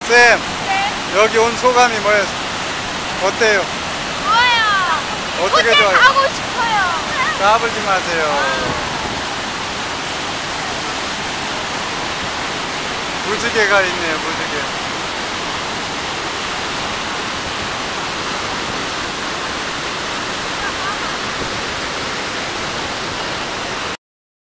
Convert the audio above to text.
쌤, 네. 여기 온 소감이 뭐예요? 어때요? 좋아요. 어떻게 호텔 좋아요? 가고 싶어요. 까불지 마세요. 무지개가 있네요, 무지개.